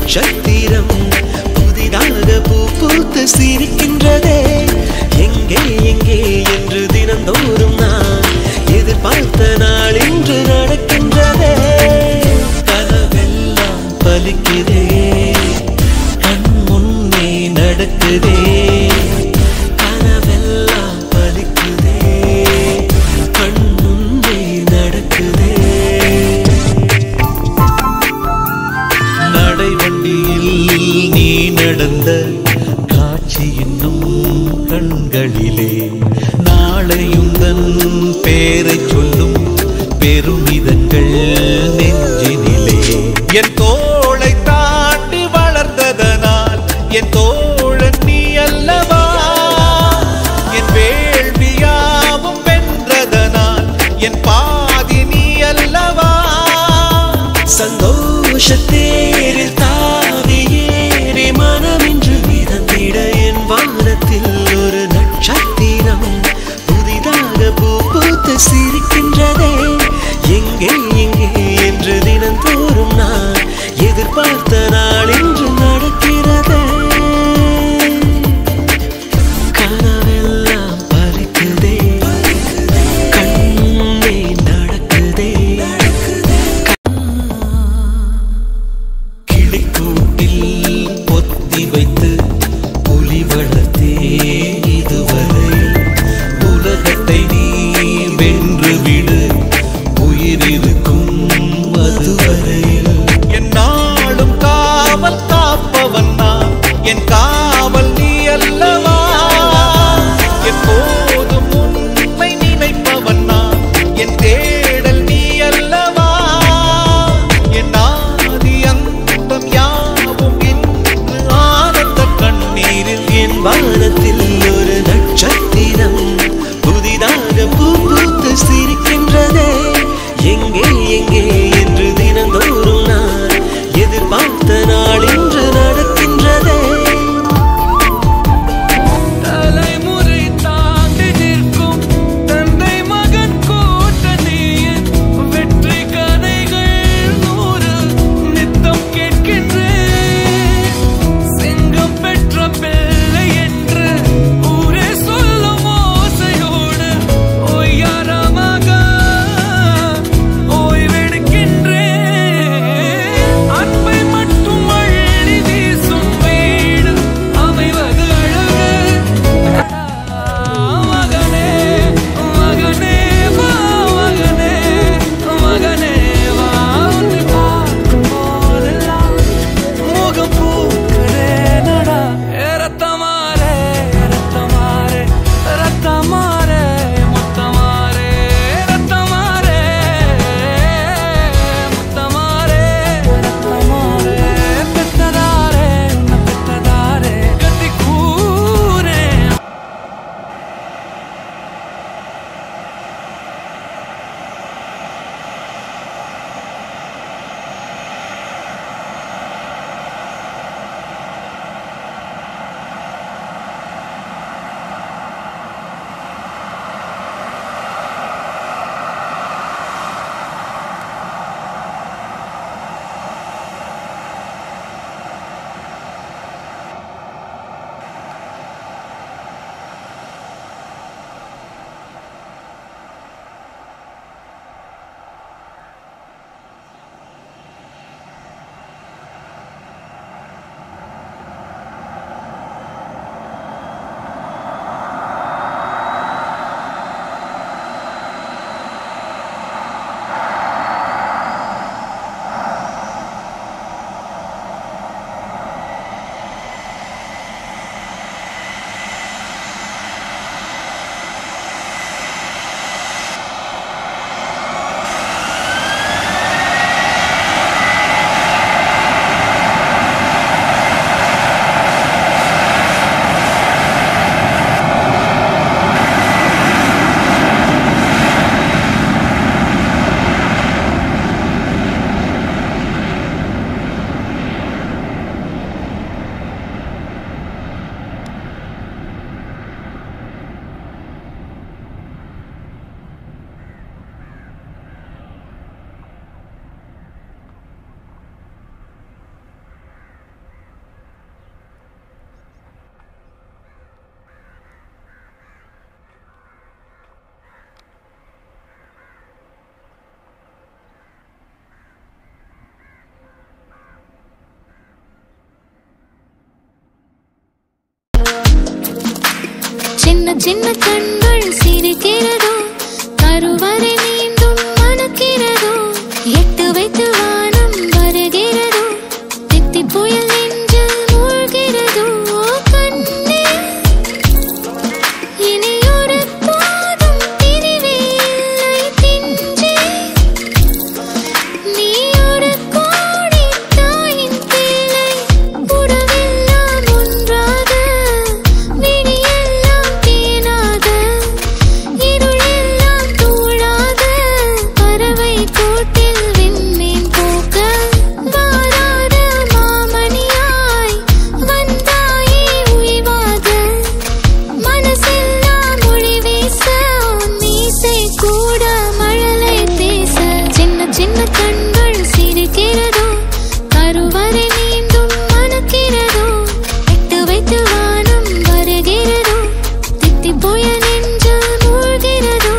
நட்சத்திரம் புதிதாக பூ பூத்து சிரிக்கின்றதே. எங்கே எங்கே என்று தினந்தோறும் நான் எதிர்பார்த்த நாள் இன்று நடக்கின்றதே. கனவெல்லாம் பலிக்குதே, கண் முன்னே நடக்குதே. கனவெல்லாம் பலிக்குதே, கண் முன்னே நடக்குதே. நடைவண்டியில் நீ நடந்த காட்சி இன்னும் கண்களிலே, நாளையுந்தன் பேரை சொல்லும் பெருமிதங்கள் நெஞ்சினிலே. என் தோளை தாண்டி வளர்ந்ததனால் என் தோழன் நீ அல்லவா, என் வேள்வியாவும் வென்றதனால் என் பாதி நீ அல்லவா. சந்தோஷத்தேரில் தாவி ஏறி மனமின்று மிதந்திட என் வானத்தில் ஒரு நட்சத்திரம் புதிதாக பூ பூத்து சிரிக்கின்றதே. எங்கே எங்கே என்று தினந்தோறும் நான் எதிர்பார்த்த நாள் இன்று நடக்கிறதே. கனவெல்லாம் பறிக்குதே, கண்ணே நடக்குதே. கிளிக்கூட்டில் பொத்தி வைத்து புலி வளர்த்தே இதுவரை. உலகத்தை நீ வென்று விடு, உயிர் இருக்கும் அதுவரையில். என் நாளும் காவல் காப்பவன் நான், என் காவல் நீ அல்லவா. எப்போதும் உண்மை நினைப்பவன் நான், என் தேடல் நீ அல்லவா. என் ஆதி அந்தம் யாவும் இன்று ஆனந்த கண்ணீரில். என் வானத்தில் ஒரு நட்சத்திரம் புதிதாக பூ பூத்து சிரிக்கின்றதே. எங்கே எங்கே என்று தினந்தோறும் நான் எதிர்பார்த்த நாள் இன்று நடக்கின்றதே. சின்ன கண்கள் சிரிக்கிறதோ கருவறை மீண்டும் மணக்கிறதோ எட்டு வைத்து வானம் வருகிறதோ தித்தி புயல் நெஞ்சில் மூழ்கிறதோ கண்ணே இனி ஒரு போதும் பிரிவே இல்லை தின்றே நீ ஒரு கோடி தாயின் பிள்ளை உறவெல்லாம் ஒன்றாக விழியெல்லாம் தேனாக இருளெல்லாம் தூளாக பறவை கூட்டில் விண்மீன் போக்க வாராத மாமணியாய் வந்தாயே உய்வாக மனசெல்லாம் ஒளி வீச மீசை கூட மழலை பேச சின்ன சின்ன கண்கள் சிரிக்கிறதோ கருவறை மீண்டும் மணக்கிறதோ எட்டு வைத்து வானம் வருகிறதோ தித்தி புயல் நெஞ்சில் மூழ்கிறதோ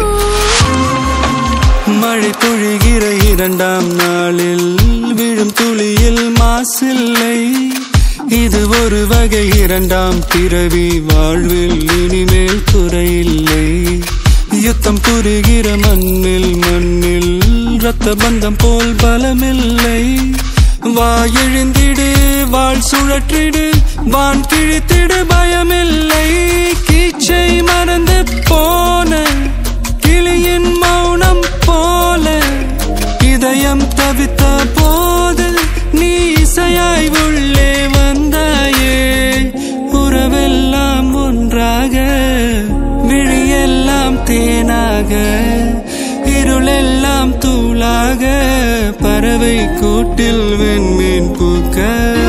மழை பொழிகிற இரண்டாம் நாளில் விழும் துளியில் மாசில்லை இது ஒரு வகை இரண்டாம் பிறவி வாழ்வில் இனிமேல் குறையில்லை யுத்தம் புரிகிற மண்ணில் ரத்த பந்தம் போல் பலமில்லை வா எழுந்திடு வாழ் சுழற்றிடு வான் கிழித்திடு பயமில்லை கீச்சை மறந்து போன கிளியின் மௌனம் போல இதயம் தவித்த போது நீ இசையாய் உள்ளே வந்தாயே உறவெல்லாம் ஒன்றாக விழியெல்லாம் தேனாக இருளெல்லாம் தூளாக பறவை கூட்டில் வெண்மீன் பூக்க